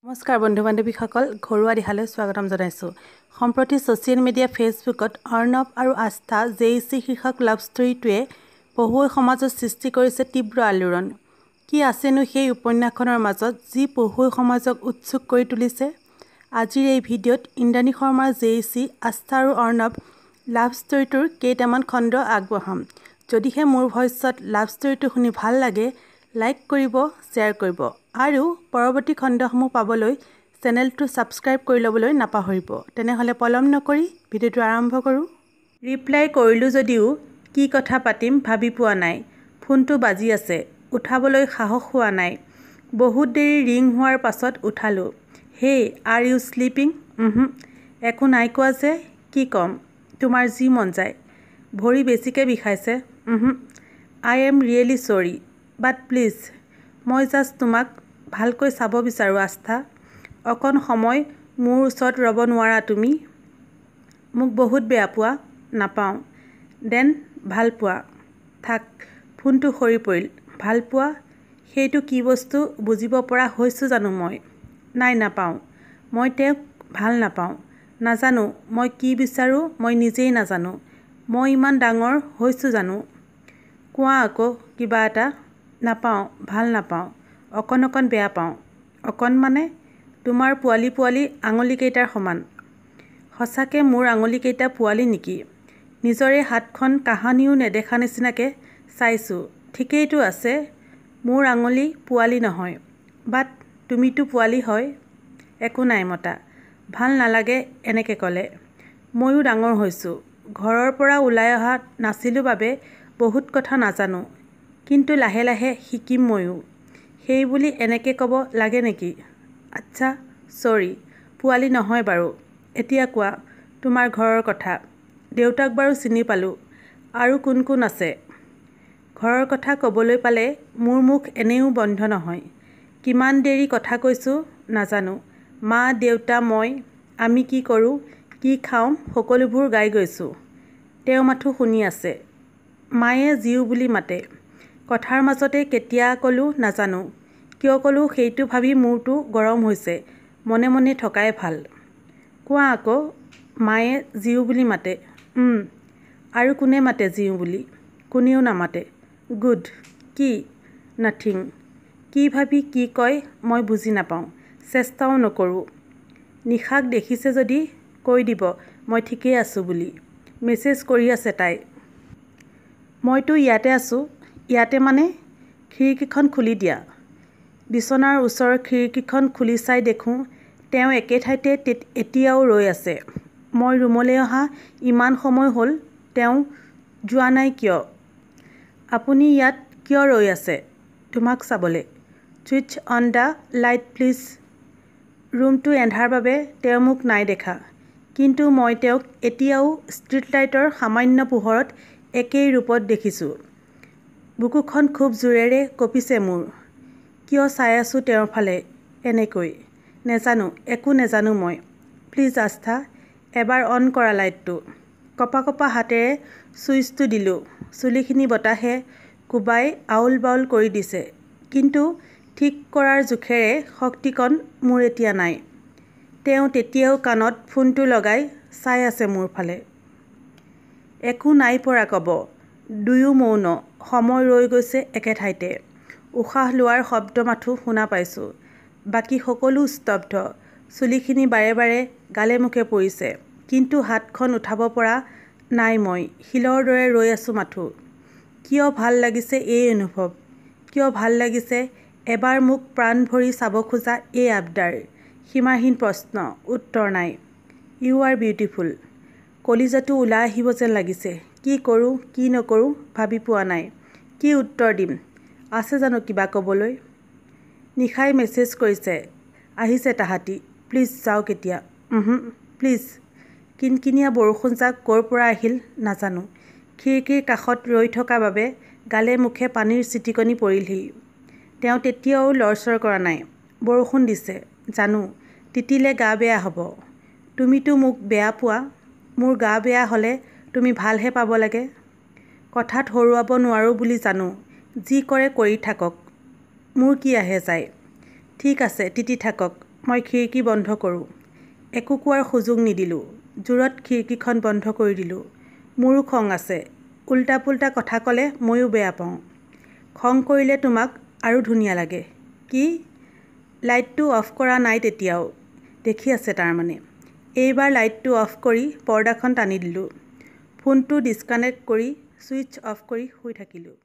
নমস্কাৰ বন্ধু বান্ধৱীসকল ঘৰুৱা দিহালৈ স্বাগতম জনাইছোঁ। সম্প্ৰতি ছ'চিয়েল মিডিয়া ফেচবুকত অৰ্ণৱ আৰু আস্থা JEC শীৰ্ষক লাভ ষ্টৰীটোৱে পঢ়ুৱৈ সমাজত সৃষ্টি কৰিছে তীব্ৰ আলোড়ন। কি আছেনো সেই উপন্যাসখনৰ মাজত যি পঢ়ুৱৈ সমাজক উৎসুক কৰি তুলিছে? আজিৰ এই ভিডিঅ'ত ইন্দ্ৰাণী শৰ্মাৰ JEC আস্থা আৰু অৰ্ণৱ লাভ ষ্টৰীটোৰ কেইটামান খণ্ড আগবঢ়াম। যদিহে মোৰ ভইচত লাভ ষ্টৰীটো শুনি ভাল লাগে, লাইক কৰিব, শ্বেয়াৰ কৰিব আৰু পৰৱৰ্তী খণ্ডসমূহ পাবলৈ চেনেলটো ছাবস্ক্ৰাইব কৰি ল'বলৈ নাপাহৰিব। তেনেহ'লে পলম নকৰি ভিডিঅ'টো আৰম্ভ কৰোঁ। ৰিপ্লাই কৰিলোঁ যদিও কি কথা পাতিম ভাবি পোৱা নাই। ফোনটো বাজি আছে, উঠাবলৈ সাহস হোৱা নাই। বহুত দেৰি ৰিং হোৱাৰ পাছত উঠালোঁ। Hey, are you sleeping? একো নাই কোৱা যে। কি ক'ম? তোমাৰ যি মন যায়। ভৰি বেছিকৈ বিষাইছে? I am really sorry, but please, মই জাষ্ট তোমাক ভালকৈ চাব বিচাৰোঁ আস্থা। অকণ সময় মোৰ ওচৰত ৰ'ব নোৱাৰা তুমি? মোক বহুত বেয়া পোৱা? নাপাওঁ। দেন ভাল পোৱা? থাক, ফোনটো সৰি পৰিল। ভাল পোৱা? সেইটো কি বস্তু বুজিব পৰা হৈছোঁ জানো মই? নাই, নাপাওঁ। মই তেওঁক ভাল নাপাওঁ। নাজানো মই কি বিচাৰোঁ, মই নিজেই নাজানো। মই ইমান ডাঙৰ হৈছোঁ জানো? কোৱা আকৌ কিবা এটা। নাপাওঁ, ভাল নাপাওঁ। অকণ বেয়া পাওঁ। অকণ মানে? তোমাৰ পোৱালি পোৱালি আঙুলিকেইটাৰ সমান। সঁচাকৈ মোৰ আঙুলিকেইটা পোৱালি নেকি? নিজৰে হাতখন কাহানিও নেদেখা নিচিনাকৈ চাইছোঁ। ঠিকেইতো আছে, মোৰ আঙুলি পোৱালি নহয়। বাট তুমিতো পোৱালি হয়। একো নাই মতা। ভাল নালাগে এনেকৈ ক'লে। ময়ো ডাঙৰ হৈছোঁ। ঘৰৰ পৰা ওলাই অহা নাছিলোঁ বাবে বহুত কথা নাজানো। কিন্তু লাহে লাহে শিকিম ময়ো। সেই বুলি এনেকৈ ক'ব লাগে নেকি? আচ্ছা, ছৰী, পোৱালি নহয় বাৰু। এতিয়া কোৱা তোমাৰ ঘৰৰ কথা। দেউতাক বাৰু চিনি পালোঁ। আৰু কোন কোন আছে? ঘৰৰ কথা ক'বলৈ পালে মোৰ মুখ এনেও বন্ধ নহয়। কিমান দেৰি কথা কৈছোঁ নাজানো। মা, দেউতা, মই, আমি কি কৰোঁ, কি খাওঁ সকলোবোৰ গাই গৈছোঁ। তেওঁ মাথো শুনি আছে। মায়ে জীউ বুলি মাতে। কথাৰ মাজতে কেতিয়া ক'লোঁ নাজানো। কিয় ক'লোঁ সেইটো ভাবি মূৰটো গৰম হৈছে। মনে মনে থকাই ভাল। কোৱা আকৌ। মায়ে জীউ বুলি মাতে? আৰু কোনে মাতে জীউ বুলি? কোনেও নামাতে। গুড। কি? নাথিং। কি ভাবি কি কয় মই বুজি নাপাওঁ। চেষ্টাও নকৰোঁ। নিশাক দেখিছে যদি কৈ দিব মই ঠিকেই আছোঁ বুলি। মেছেজ কৰি আছে তাই। মইতো ইয়াতে আছোঁ। ইয়াতে মানে? খিৰিকীখন খুলি দিয়া। বিচনাৰ ওচৰৰ খিৰিকীখন খুলি চাই দেখোঁ তেওঁ একে ঠাইতে এতিয়াও ৰৈ আছে। মই ৰুমলৈ অহা ইমান সময় হ'ল, তেওঁ যোৱা নাই কিয়? আপুনি ইয়াত কিয় ৰৈ আছে? তোমাক চাবলৈ। Switch on the light please. ৰুমটো এন্ধাৰ বাবে তেওঁ মোক নাই দেখা। কিন্তু মই তেওঁক এতিয়াও ষ্ট্ৰীট লাইটৰ সামান্য পোহৰত একেই ৰূপত দেখিছোঁ। বুকুখন খুব জোৰেৰে কঁপিছে মোৰ। কিয় চাই আছোঁ তেওঁৰ ফালে এনেকৈ? নেজানো, একো নেজানো মই। প্লিজ আস্থা, এবাৰ অন কৰা লাইটটো। কঁপা কঁপা হাতেৰে ছুইচটো দিলোঁ। চুলিখিনি বতাহে কোবাই আউল বাউল কৰি দিছে। কিন্তু ঠিক কৰাৰ জোখেৰে শক্তিকণ মোৰ এতিয়া নাই। তেওঁ তেতিয়াও কাণত ফোনটো লগাই চাই আছে মোৰ ফালে। একো নাই পৰা ক'ব। দুয়ো মৌন। সময় ৰৈ গৈছে একে ঠাইতে। উশাহ লোৱাৰ শব্দ মাথো শুনা পাইছোঁ। বাকী সকলো স্তব্ধ। চুলিখিনি বাৰে বাৰে গালে মুখে পৰিছে। কিন্তু হাতখন উঠাব পৰা নাই মই। শিলৰ দৰে ৰৈ আছোঁ মাথো। কিয় ভাল লাগিছে এই অনুভৱ? কিয় ভাল লাগিছে এবাৰ মোক প্ৰাণ ভৰি চাব খোজা এই আবদাৰ? সীমাহীন প্ৰশ্ন, উত্তৰ নাই। U R beautiful. কলিজাটো ওলাই আহিব যেন লাগিছে। কি কৰোঁ কি নকৰোঁ ভাবি পোৱা নাই। কি উত্তৰ দিম? আছে জানো কিবা ক'বলৈ? নিশাই মেছেজ কৰিছে, আহিছে তাহাঁতি। প্লিজ যাওক এতিয়া। প্লিজ। কিনকিনীয়া বৰষুণজাক ক'ৰ পৰা আহিল নাজানো। খিৰিকীৰ কাষত ৰৈ থকা বাবে গালে মুখে পানীৰ ছিটিকনি পৰিলহি। তেওঁ তেতিয়াও লৰচৰ কৰা নাই। বৰষুণ দিছে জানো, তিতিলে গা বেয়া হ'ব। তুমিতো মোক বেয়া পোৱা। মোৰ গা বেয়া হ'লে তুমি ভালহে পাব লাগে। কথাত হৰুৱাব নোৱাৰোঁ বুলি জানো। যি কৰে কৰি থাকক। মোৰ কি আহে যায়। ঠিক আছে তিতি থাকক। মই খিৰিকী বন্ধ কৰোঁ। একো কোৱাৰ সুযোগ নিদিলোঁ। জোৰত খিৰিকীখন বন্ধ কৰি দিলোঁ। মোৰো খং আছে। উল্টা পুল্টা কথা ক'লে ময়ো বেয়া পাওঁ। খং কৰিলে তোমাক আৰু ধুনীয়া লাগে। কি? লাইটটো অফ কৰা নাই তেতিয়াও। দেখি আছে তাৰমানে। এইবাৰ লাইটটো অফ কৰি পৰ্দাখন টানি দিলোঁ। ফোনটো ডিছকানেক্ট কৰি ছুইচ অফ কৰি শুই থাকিলোঁ।